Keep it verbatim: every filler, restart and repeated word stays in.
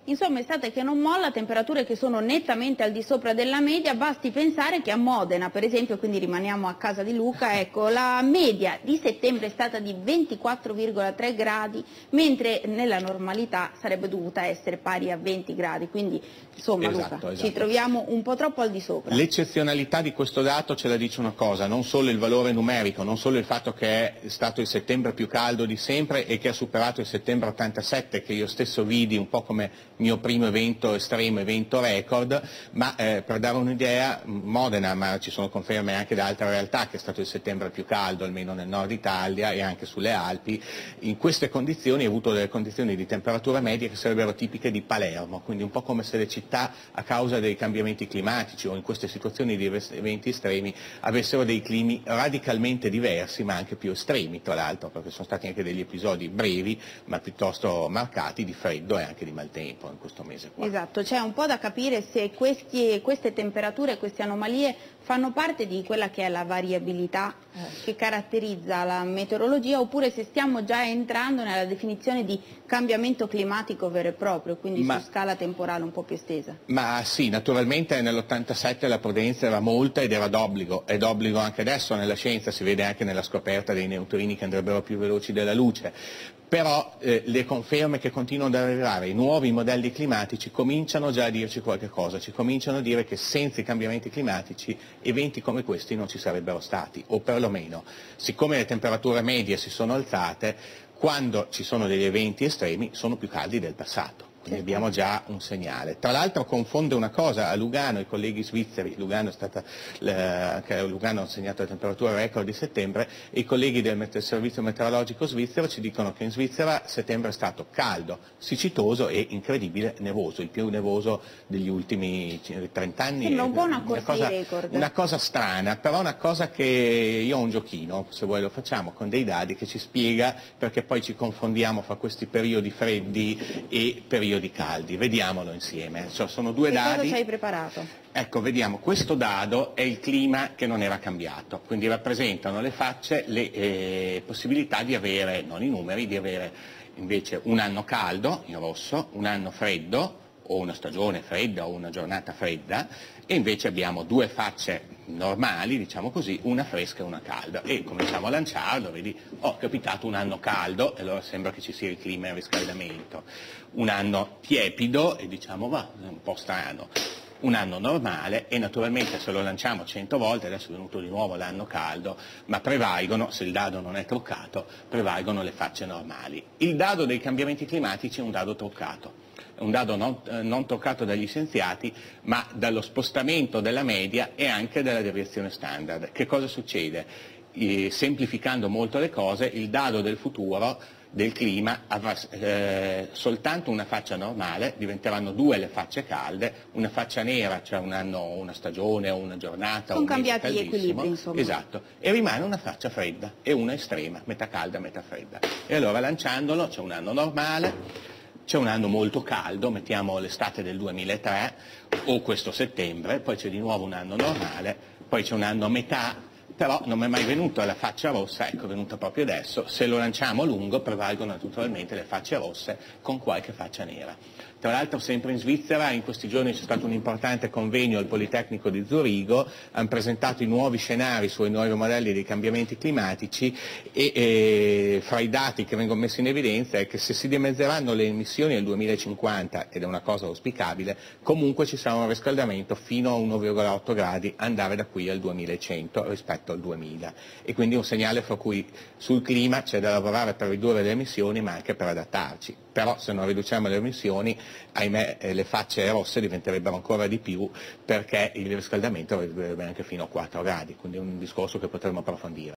Insomma, estate che non molla, temperature che sono nettamente al di sopra della media, basti pensare che a Modena, per esempio, quindi rimaniamo a casa di Luca, ecco, la media di settembre è stata di ventiquattro virgola tre gradi, mentre nella normalità sarebbe dovuta essere pari a venti gradi, quindi insomma Esatto, Luca, esatto. ci troviamo un po' troppo al di sopra. L'eccezionalità di questo dato ce la dice una cosa, non solo il valore numerico, non solo il fatto che è stato il settembre più caldo di sempre e che ha superato il settembre ottantasette, che io stesso vidi un po' come mio primo evento estremo, evento record, ma eh, per dare un'idea, Modena, ma ci sono conferme anche da altre realtà che è stato il settembre più caldo, almeno nel nord Italia e anche sulle Alpi, in queste condizioni ha avuto delle condizioni di temperatura media che sarebbero tipiche di Palermo, quindi un po' come se le città a causa dei cambiamenti climatici o in queste situazioni di eventi estremi avessero dei climi radicalmente diversi ma anche più estremi, tra l'altro, perché sono stati anche degli episodi brevi ma piuttosto marcati di freddo e anche di maltempo in questo mese qua. Esatto, c'è un po' da capire se questi, queste temperature, queste anomalie fanno parte di quella che è la variabilità eh, che caratterizza la meteorologia, oppure se stiamo già entrando nella definizione di cambiamento climatico vero e proprio, quindi ma, su scala temporale un po' più estesa. Ma sì, naturalmente nell'ottantasette la prudenza era molta ed era d'obbligo, è d'obbligo anche adesso nella scienza, si vede anche nella scoperta dei neutrini che andrebbero più veloci della luce. Però eh, le conferme che continuano ad arrivare, i nuovi modelli climatici cominciano già a dirci qualche cosa, ci cominciano a dire che senza i cambiamenti climatici eventi come questi non ci sarebbero stati, o perlomeno, siccome le temperature medie si sono alzate, quando ci sono degli eventi estremi sono più caldi del passato. Quindi abbiamo già un segnale. Tra l'altro confonde una cosa, a Lugano i colleghi svizzeri, Lugano, è stata, eh, Lugano ha segnato la temperatura record di settembre, e i colleghi del servizio meteorologico svizzero ci dicono che in Svizzera settembre è stato caldo, siccitoso e incredibile nevoso, il più nevoso degli ultimi trenta anni. Sembra un po' una corsa cosa, di record. Una cosa strana, però una cosa che io ho un giochino, se vuoi lo facciamo, con dei dadi che ci spiega perché poi ci confondiamo fra questi periodi freddi e periodi di caldi. Vediamolo insieme. Cioè, sono due che dadi. Cosa ci hai preparato? Ecco, vediamo, questo dado è il clima che non era cambiato, quindi rappresentano le facce, le eh, possibilità di avere, non i numeri, di avere invece un anno caldo, in rosso, un anno freddo, o una stagione fredda o una giornata fredda, e invece abbiamo due facce normali, diciamo così, una fresca e una calda, e cominciamo a lanciarlo, vedi, ho capitato un anno caldo, e allora sembra che ci sia il clima e il riscaldamento, un anno tiepido, e diciamo, va, è un po' strano, un anno normale, e naturalmente se lo lanciamo cento volte, adesso è venuto di nuovo l'anno caldo, ma prevalgono, se il dado non è truccato, prevalgono le facce normali. Il dado dei cambiamenti climatici è un dado truccato. È un dado non, eh, non toccato dagli scienziati, ma dallo spostamento della media e anche della deviazione standard. Che cosa succede? Eh, semplificando molto le cose, il dado del futuro del clima avrà eh, soltanto una faccia normale, diventeranno due le facce calde, una faccia nera, cioè un anno, una stagione o una giornata, con un mese cambiati gli equilibri, insomma. Esatto, e rimane una faccia fredda e una estrema, metà calda, metà fredda. E allora lanciandolo c'è un anno normale, c'è un anno molto caldo, mettiamo l'estate del duemilatré o questo settembre, poi c'è di nuovo un anno normale, poi c'è un anno a metà, però non mi è mai venuta la faccia rossa, ecco, è venuta proprio adesso. Se lo lanciamo a lungo prevalgono naturalmente le facce rosse con qualche faccia nera. Tra l'altro sempre in Svizzera in questi giorni c'è stato un importante convegno al Politecnico di Zurigo, hanno presentato i nuovi scenari sui nuovi modelli dei cambiamenti climatici e, e fra i dati che vengono messi in evidenza è che se si dimezzeranno le emissioni nel duemilacinquanta, ed è una cosa auspicabile, comunque ci sarà un riscaldamento fino a uno virgola otto gradi andare da qui al duemilacento rispetto al duemila, e quindi un segnale fra cui sul clima c'è da lavorare per ridurre le emissioni ma anche per adattarci. Però se non riduciamo le emissioni, ahimè, le facce rosse diventerebbero ancora di più, perché il riscaldamento arriverebbe anche fino a quattro gradi, quindi è un discorso che potremmo approfondire.